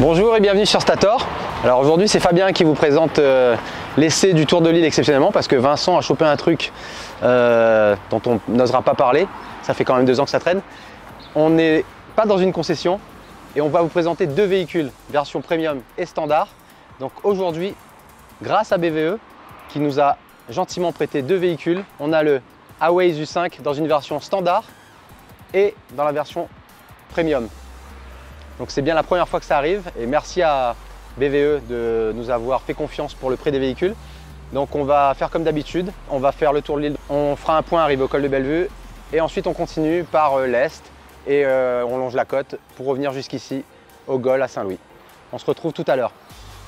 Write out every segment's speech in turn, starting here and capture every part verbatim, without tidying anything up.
Bonjour et bienvenue sur Stator. Alors aujourd'hui c'est Fabien qui vous présente euh, l'essai du Tour de Lille exceptionnellement parce que Vincent a chopé un truc euh, dont on n'osera pas parler. Ça fait quand même deux ans que ça traîne. On n'est pas dans une concession et on va vous présenter deux véhicules, version premium et standard. Donc aujourd'hui, grâce à B V E qui nous a gentiment prêté deux véhicules, on a le Awaze U cinq dans une version standard et dans la version premium. Donc c'est bien la première fois que ça arrive et merci à B V E de nous avoir fait confiance pour le prêt des véhicules. Donc on va faire comme d'habitude, on va faire le tour de l'île, on fera un point arrivé au col de Bellevue et ensuite on continue par euh, l'est et euh, on longe la côte pour revenir jusqu'ici au Gol à Saint-Louis. On se retrouve tout à l'heure.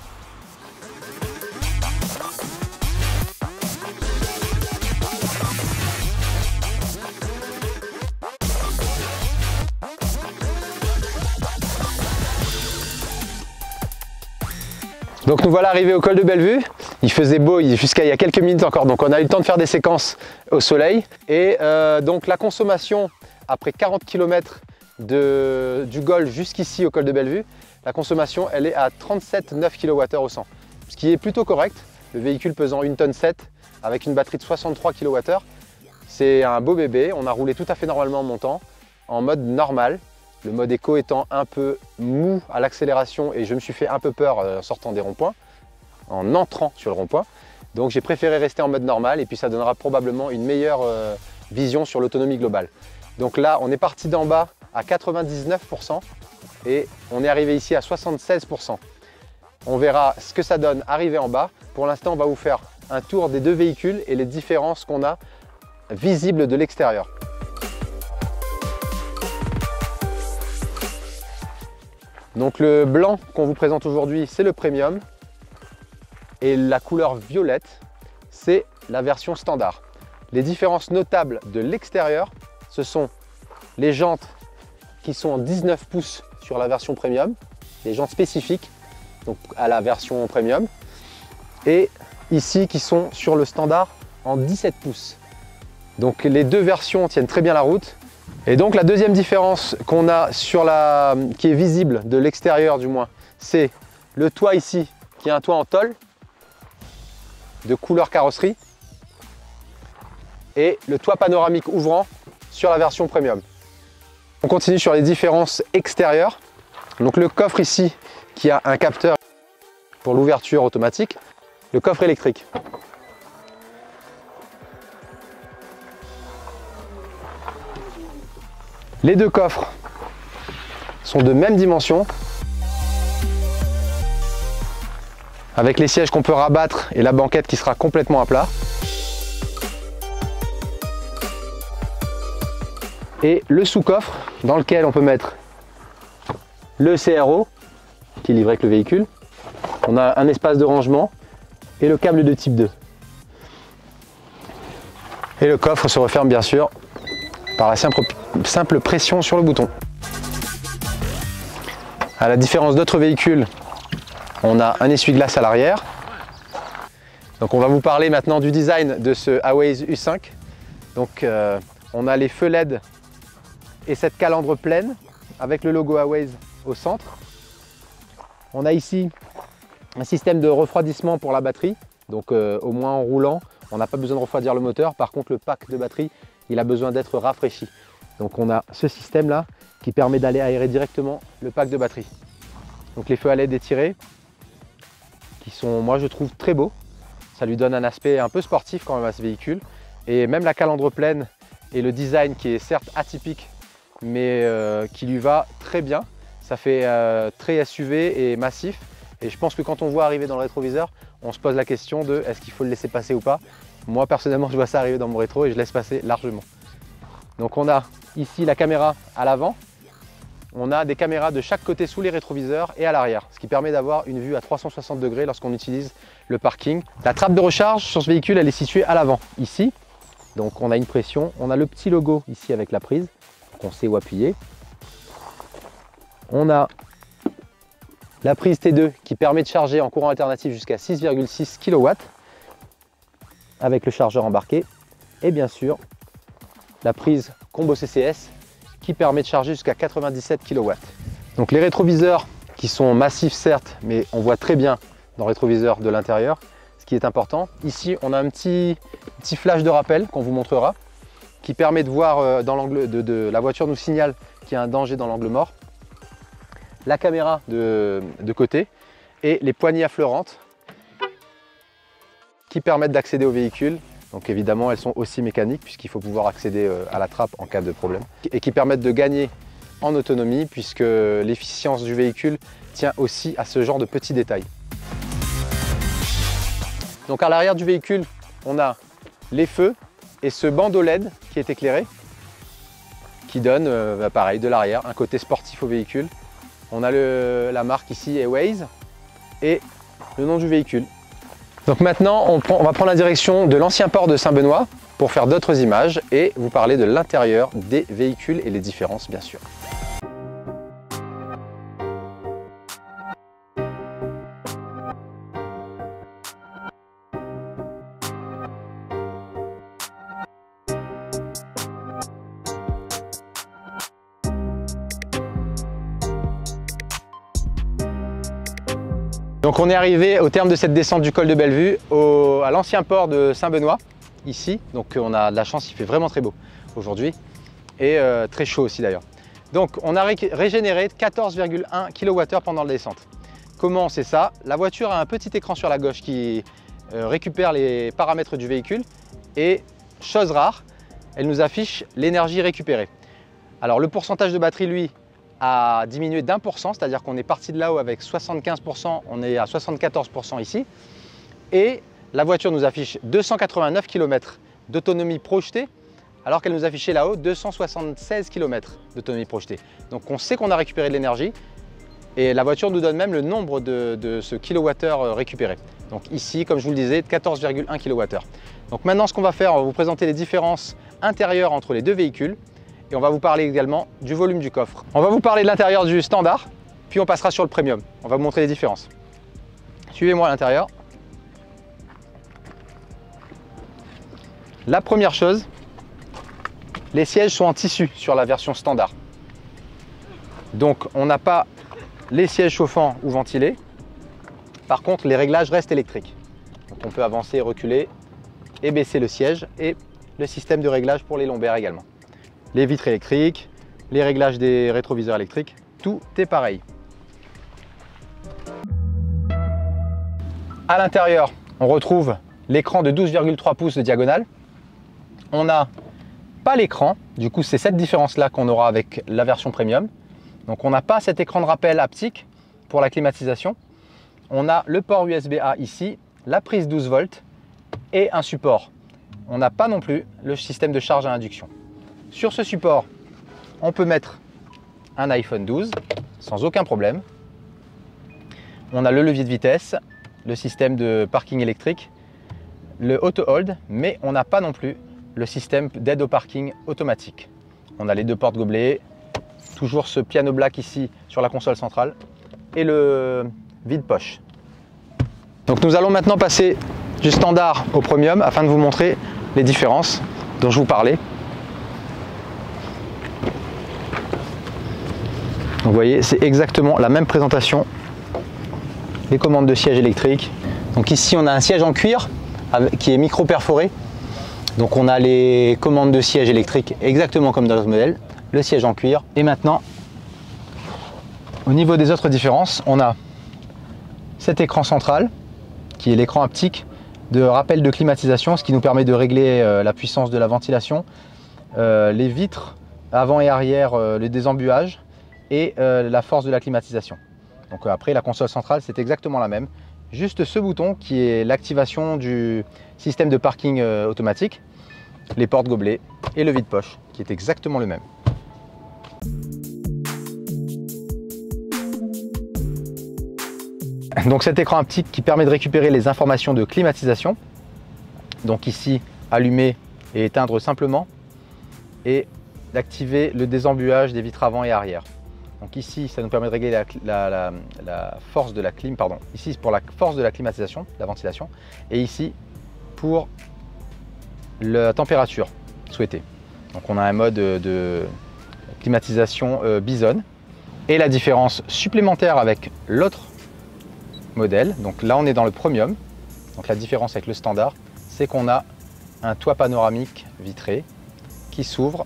Donc nous voilà arrivés au col de Bellevue. Il faisait beau jusqu'à il y a quelques minutes encore, donc on a eu le temps de faire des séquences au soleil. Et euh, donc la consommation, après quarante kilomètres de, du Gol jusqu'ici au col de Bellevue, la consommation elle est à trente-sept virgule neuf kilowattheures au cent, ce qui est plutôt correct. Le véhicule pesant une tonne sept avec une batterie de soixante-trois kilowattheures, c'est un beau bébé. On a roulé tout à fait normalement en montant, en mode normal. Le mode éco étant un peu mou à l'accélération et je me suis fait un peu peur en sortant des ronds-points, en entrant sur le rond-point. Donc j'ai préféré rester en mode normal et puis ça donnera probablement une meilleure euh, vision sur l'autonomie globale. Donc là on est parti d'en bas à quatre-vingt-dix-neuf pour cent et on est arrivé ici à soixante-seize pour cent. On verra ce que ça donne arrivé en bas. Pour l'instant on va vous faire un tour des deux véhicules et les différences qu'on a visibles de l'extérieur. Donc le blanc qu'on vous présente aujourd'hui, c'est le premium et la couleur violette, c'est la version standard. Les différences notables de l'extérieur, ce sont les jantes qui sont en dix-neuf pouces sur la version premium, les jantes spécifiques donc à la version premium, et ici qui sont sur le standard en dix-sept pouces. Donc les deux versions tiennent très bien la route. Et donc la deuxième différence qu'on a sur la, qui est visible de l'extérieur du moins, c'est le toit ici qui est un toit en tôle de couleur carrosserie et le toit panoramique ouvrant sur la version premium. On continue sur les différences extérieures. Donc le coffre ici qui a un capteur pour l'ouverture automatique, le coffre électrique. Les deux coffres sont de même dimension, avec les sièges qu'on peut rabattre et la banquette qui sera complètement à plat. Et le sous-coffre dans lequel on peut mettre le C R O qui est livré avec le véhicule. On a un espace de rangement et le câble de type deux. Et le coffre se referme bien sûr par la simple, simple pression sur le bouton. À la différence d'autres véhicules, on a un essuie-glace à l'arrière. Donc on va vous parler maintenant du design de ce Awaze U cinq. Donc euh, on a les feux L E D et cette calandre pleine avec le logo Awaze au centre. On a ici un système de refroidissement pour la batterie. Donc euh, au moins en roulant, on n'a pas besoin de refroidir le moteur. Par contre le pack de batterie, il a besoin d'être rafraîchi. Donc on a ce système là qui permet d'aller aérer directement le pack de batterie. Donc les feux à L E D étirés qui sont, moi je trouve, très beaux. Ça lui donne un aspect un peu sportif quand même à ce véhicule. Et même la calandre pleine et le design qui est certes atypique mais euh, qui lui va très bien. Ça fait euh, très S U V et massif. Et je pense que quand on voit arriver dans le rétroviseur, on se pose la question de est-ce qu'il faut le laisser passer ou pas. Moi personnellement je vois ça arriver dans mon rétro et je laisse passer largement. Donc on a ici la caméra à l'avant, on a des caméras de chaque côté sous les rétroviseurs et à l'arrière, ce qui permet d'avoir une vue à trois cent soixante degrés lorsqu'on utilise le parking. La trappe de recharge sur ce véhicule elle est située à l'avant, ici. Donc on a une pression, on a le petit logo ici avec la prise, qu'on sait où appuyer. On a la prise T deux qui permet de charger en courant alternatif jusqu'à six virgule six kilowatts. Avec le chargeur embarqué et bien sûr la prise combo C C S qui permet de charger jusqu'à quatre-vingt-dix-sept kilowatts. Donc les rétroviseurs qui sont massifs certes, mais on voit très bien dans le rétroviseur de l'intérieur, ce qui est important. Ici, on a un petit, petit flash de rappel qu'on vous montrera, qui permet de voir dans l'angle de, de la voiture nous signale qu'il y a un danger dans l'angle mort. La caméra de, de côté et les poignées affleurantes qui permettent d'accéder au véhicule. Donc évidemment, elles sont aussi mécaniques puisqu'il faut pouvoir accéder à la trappe en cas de problème. Et qui permettent de gagner en autonomie puisque l'efficience du véhicule tient aussi à ce genre de petits détails. Donc à l'arrière du véhicule, on a les feux et ce bandeau L E D qui est éclairé, qui donne, euh, bah pareil, de l'arrière, un côté sportif au véhicule. On a le, la marque ici, Aways, et le nom du véhicule. Donc maintenant, on, prend, on va prendre la direction de l'ancien port de Saint-Benoît pour faire d'autres images et vous parler de l'intérieur des véhicules et les différences, bien sûr. Donc on est arrivé au terme de cette descente du col de Bellevue au, à l'ancien port de Saint-Benoît, ici. Donc on a de la chance, il fait vraiment très beau aujourd'hui et euh, très chaud aussi d'ailleurs. Donc on a ré régénéré quatorze virgule un kilowattheures pendant la descente. Comment on sait ça? La voiture a un petit écran sur la gauche qui euh, récupère les paramètres du véhicule et, chose rare, elle nous affiche l'énergie récupérée. Alors le pourcentage de batterie, lui, a diminué d'un pour cent, c'est-à-dire qu'on est parti de là-haut avec soixante-quinze pour cent, on est à soixante-quatorze pour cent ici. Et la voiture nous affiche deux cent quatre-vingt-neuf kilomètres d'autonomie projetée, alors qu'elle nous affichait là-haut deux cent soixante-seize kilomètres d'autonomie projetée. Donc on sait qu'on a récupéré de l'énergie et la voiture nous donne même le nombre de, de ce kilowattheure récupéré. Donc ici, comme je vous le disais, quatorze virgule un kilowattheures. Donc maintenant, ce qu'on va faire, on va vous présenter les différences intérieures entre les deux véhicules. Et on va vous parler également du volume du coffre. On va vous parler de l'intérieur du standard, puis on passera sur le premium. On va vous montrer les différences. Suivez-moi à l'intérieur. La première chose, les sièges sont en tissu sur la version standard. Donc on n'a pas les sièges chauffants ou ventilés. Par contre, les réglages restent électriques. Donc on peut avancer, reculer et baisser le siège et le système de réglage pour les lombaires également. Les vitres électriques, les réglages des rétroviseurs électriques, tout est pareil. À l'intérieur, on retrouve l'écran de douze virgule trois pouces de diagonale. On n'a pas l'écran, du coup c'est cette différence-là qu'on aura avec la version premium. Donc on n'a pas cet écran de rappel haptique pour la climatisation. On a le port U S B A ici, la prise douze volts et un support. On n'a pas non plus le système de charge à induction. Sur ce support, on peut mettre un iPhone douze sans aucun problème. On a le levier de vitesse, le système de parking électrique, le auto hold, mais on n'a pas non plus le système d'aide au parking automatique. On a les deux portes gobelets, toujours ce piano black ici sur la console centrale et le vide-poche. Donc nous allons maintenant passer du standard au premium afin de vous montrer les différences dont je vous parlais. Vous voyez, c'est exactement la même présentation. Les commandes de siège électriques. Donc ici, on a un siège en cuir avec, qui est micro perforé. Donc on a les commandes de siège électriques exactement comme dans notre modèle. Le siège en cuir. Et maintenant, au niveau des autres différences, on a cet écran central qui est l'écran haptique de rappel de climatisation, ce qui nous permet de régler euh, la puissance de la ventilation, euh, les vitres avant et arrière, euh, le désembuage et euh, la force de la climatisation. Donc euh, après, la console centrale, c'est exactement la même. Juste ce bouton qui est l'activation du système de parking euh, automatique, les portes gobelets et le vide-poche qui est exactement le même. Donc cet écran haptique qui permet de récupérer les informations de climatisation. Donc ici, allumer et éteindre simplement. Et d'activer le désembuage des vitres avant et arrière. Donc ici, ça nous permet de régler la, la, la, la force de la clim, pardon. Ici, c'est pour la force de la climatisation, la ventilation. Et ici, pour la température souhaitée. Donc on a un mode de climatisation euh, Bison. Et la différence supplémentaire avec l'autre modèle, donc là on est dans le premium, donc la différence avec le standard, c'est qu'on a un toit panoramique vitré qui s'ouvre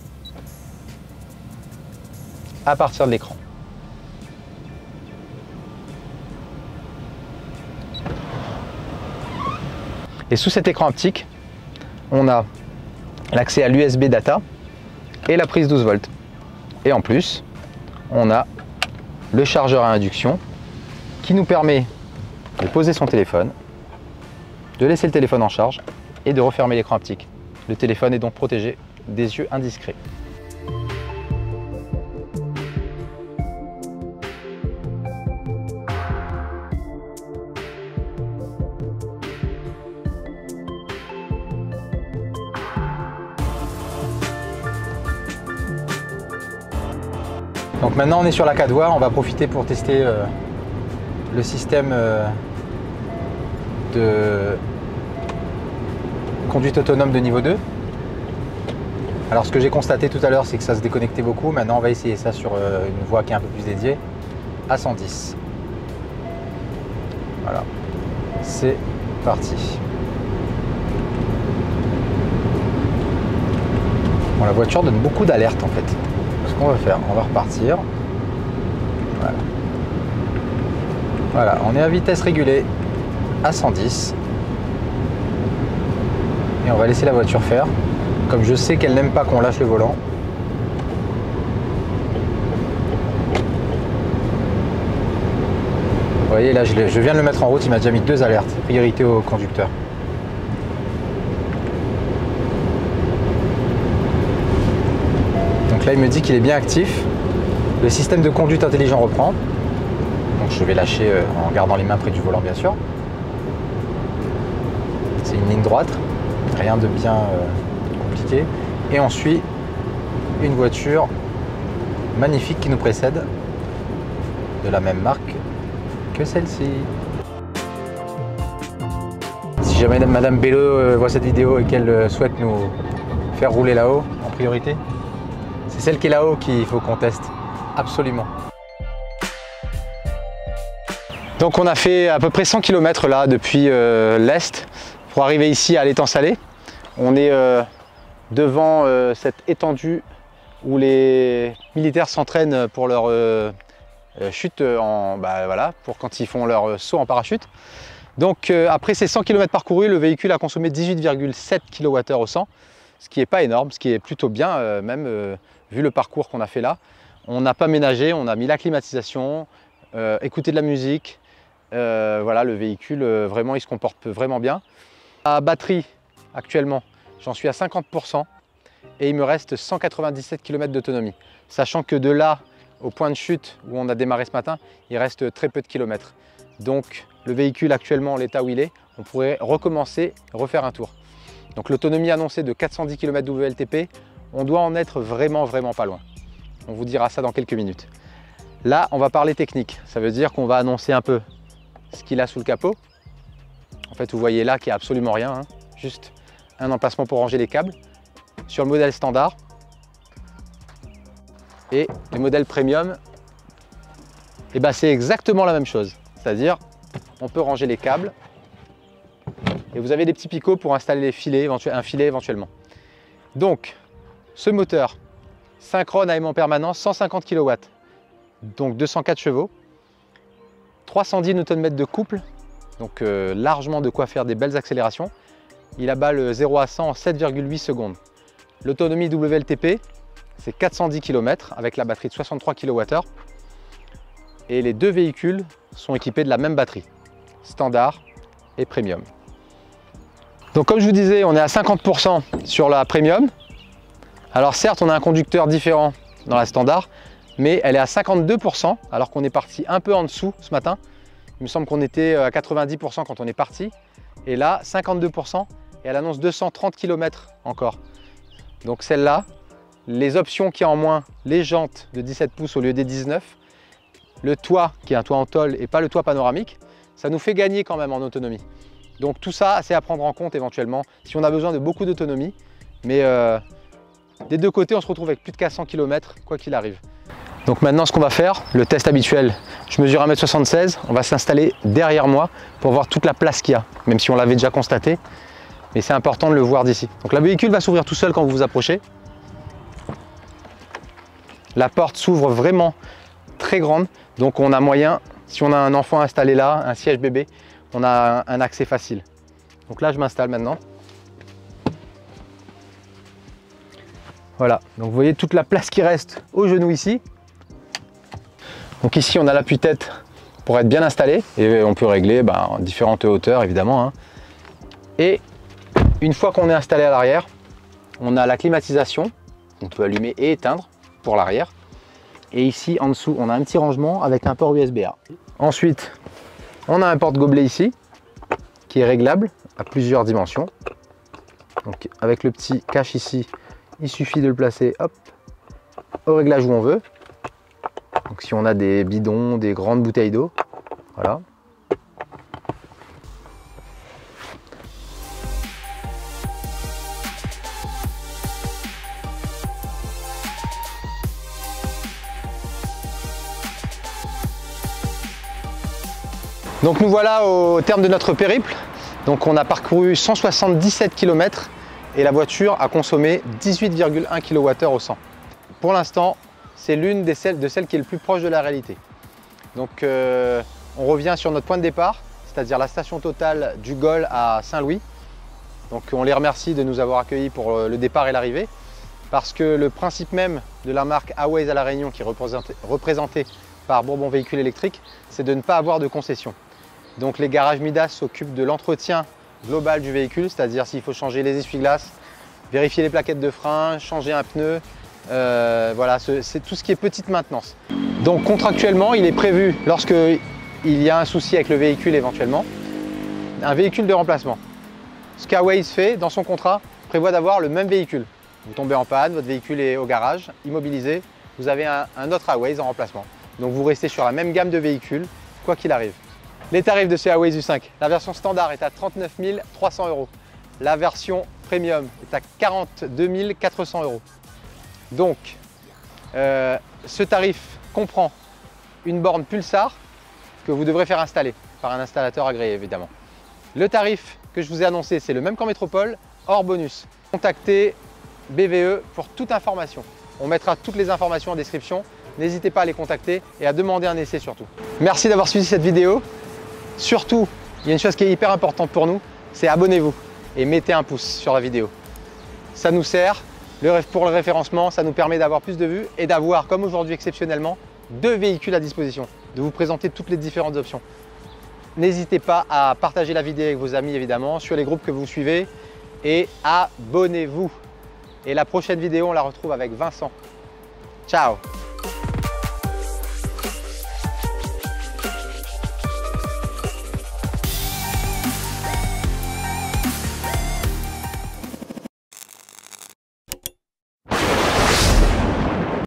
à partir de l'écran. Et sous cet écran haptique, on a l'accès à l'U S B data et la prise douze volts. Et en plus, on a le chargeur à induction qui nous permet de poser son téléphone, de laisser le téléphone en charge et de refermer l'écran haptique. Le téléphone est donc protégé des yeux indiscrets. Donc maintenant on est sur la quatre voies, on va profiter pour tester euh, le système euh, de conduite autonome de niveau deux. Alors ce que j'ai constaté tout à l'heure, c'est que ça se déconnectait beaucoup. Maintenant on va essayer ça sur euh, une voie qui est un peu plus dédiée à cent dix. Voilà, c'est parti. Bon, la voiture donne beaucoup d'alertes en fait. Ce qu'on va faire, on va repartir. Voilà. Voilà, on est à vitesse régulée à cent dix. Et on va laisser la voiture faire. Comme je sais qu'elle n'aime pas qu'on lâche le volant. Vous voyez, là, je, je viens de le mettre en route, il m'a déjà mis deux alertes. Priorité au conducteur. Donc là, il me dit qu'il est bien actif. Le système de conduite intelligent reprend. Donc je vais lâcher euh, en gardant les mains près du volant, bien sûr. C'est une ligne droite, rien de bien euh, compliqué. Et on suit une voiture magnifique qui nous précède, de la même marque que celle-ci. Si jamais Madame Bello euh, voit cette vidéo et qu'elle euh, souhaite nous faire rouler là-haut en priorité, c'est celle qui est là-haut qu'il faut qu'on teste, absolument. Donc on a fait à peu près cent kilomètres là depuis euh, l'Est pour arriver ici à l'étang Salé. On est euh, devant euh, cette étendue où les militaires s'entraînent pour leur euh, chute en, bah, voilà, pour quand ils font leur saut en parachute. Donc euh, après ces cent kilomètres parcourus, le véhicule a consommé dix-huit virgule sept kilowattheures au cent, ce qui n'est pas énorme, ce qui est plutôt bien euh, même euh, vu le parcours qu'on a fait là. On n'a pas ménagé, on a mis la climatisation, euh, écouté de la musique. Euh, voilà, le véhicule euh, vraiment il se comporte vraiment bien. La batterie actuellement, j'en suis à cinquante pour cent et il me reste cent quatre-vingt-dix-sept kilomètres d'autonomie. Sachant que de là au point de chute où on a démarré ce matin, il reste très peu de kilomètres. Donc le véhicule actuellement, l'état où il est, on pourrait recommencer, refaire un tour. Donc l'autonomie annoncée de quatre cent dix kilomètres W L T P, on doit en être vraiment vraiment pas loin. On vous dira ça dans quelques minutes. Là, on va parler technique. Ça veut dire qu'on va annoncer un peu ce qu'il a sous le capot. En fait, vous voyez là qu'il n'y a absolument rien, hein. Juste un emplacement pour ranger les câbles. Sur le modèle standard et le modèle premium, et ben c'est exactement la même chose. C'est-à-dire, on peut ranger les câbles et vous avez des petits picots pour installer les filets, un filet éventuellement. Donc, ce moteur synchrone à aimant permanent, cent cinquante kilowatts, donc deux cent quatre chevaux. trois cent dix newton-mètres de couple, donc euh, largement de quoi faire des belles accélérations. Il abat le zéro à cent en sept virgule huit secondes. L'autonomie W L T P, c'est quatre cent dix kilomètres avec la batterie de soixante-trois kilowattheures. Et les deux véhicules sont équipés de la même batterie, standard et premium. Donc comme je vous disais, on est à cinquante pour cent sur la premium. Alors certes, on a un conducteur différent dans la standard, mais elle est à cinquante-deux pour cent alors qu'on est parti un peu en dessous ce matin. Il me semble qu'on était à quatre-vingt-dix pour cent quand on est parti. Et là, cinquante-deux pour cent et elle annonce deux cent trente kilomètres encore. Donc celle-là, les options qui ont en moins, les jantes de dix-sept pouces au lieu des dix-neuf, le toit qui est un toit en tôle et pas le toit panoramique, ça nous fait gagner quand même en autonomie. Donc tout ça, c'est à prendre en compte éventuellement si on a besoin de beaucoup d'autonomie. Mais euh, des deux côtés, on se retrouve avec plus de quatre cents kilomètres quoi qu'il arrive. Donc maintenant ce qu'on va faire, le test habituel, je mesure un mètre soixante-seize, on va s'installer derrière moi pour voir toute la place qu'il y a, même si on l'avait déjà constaté, mais c'est important de le voir d'ici. Donc le véhicule va s'ouvrir tout seul quand vous vous approchez. La porte s'ouvre vraiment très grande, donc on a moyen, si on a un enfant installé là, un siège bébé, on a un accès facile. Donc là je m'installe maintenant. Voilà, donc vous voyez toute la place qui reste au genou ici. Donc ici on a l'appui-tête pour être bien installé et on peut régler bah, en différentes hauteurs évidemment. Hein. Et une fois qu'on est installé à l'arrière, on a la climatisation, on peut allumer et éteindre pour l'arrière. Et ici en dessous on a un petit rangement avec un port U S B A. Ensuite on a un porte-gobelet ici qui est réglable à plusieurs dimensions. Donc avec le petit cache ici, il suffit de le placer hop, au réglage où on veut. Donc si on a des bidons, des grandes bouteilles d'eau, voilà. Donc nous voilà au terme de notre périple. Donc on a parcouru cent soixante-dix-sept kilomètres et la voiture a consommé dix-huit virgule un kilowattheures au cent. Pour l'instant, c'est l'une de celles, de celles qui est le plus proche de la réalité. Donc euh, on revient sur notre point de départ, c'est-à-dire la station Total du Gol à Saint-Louis. Donc on les remercie de nous avoir accueillis pour le départ et l'arrivée, parce que le principe même de la marque Aways à La Réunion, qui est représentée, représentée par Bourbon Véhicules Électriques, c'est de ne pas avoir de concession. Donc les garages Midas s'occupent de l'entretien global du véhicule, c'est-à-dire s'il faut changer les essuie-glaces, vérifier les plaquettes de frein, changer un pneu, euh, voilà, c'est tout ce qui est petite maintenance. Donc contractuellement, il est prévu, lorsqu'il y a un souci avec le véhicule éventuellement, un véhicule de remplacement. Ce qu'Aways fait dans son contrat prévoit d'avoir le même véhicule. Vous tombez en panne, votre véhicule est au garage, immobilisé, vous avez un, un autre Aways en remplacement. Donc vous restez sur la même gamme de véhicules, quoi qu'il arrive. Les tarifs de ce Aways U cinq, la version standard est à trente-neuf mille trois cents euros. La version premium est à quarante-deux mille quatre cents euros. Donc, euh, ce tarif comprend une borne Pulsar que vous devrez faire installer par un installateur agréé évidemment. Le tarif que je vous ai annoncé, c'est le même qu'en métropole, hors bonus. Contactez B V E pour toute information. On mettra toutes les informations en description. N'hésitez pas à les contacter et à demander un essai surtout. Merci d'avoir suivi cette vidéo. Surtout, il y a une chose qui est hyper importante pour nous, c'est abonnez-vous et mettez un pouce sur la vidéo. Ça nous sert pour le référencement, ça nous permet d'avoir plus de vues et d'avoir, comme aujourd'hui exceptionnellement, deux véhicules à disposition, de vous présenter toutes les différentes options. N'hésitez pas à partager la vidéo avec vos amis évidemment, sur les groupes que vous suivez et abonnez-vous. Et la prochaine vidéo, on la retrouve avec Vincent. Ciao!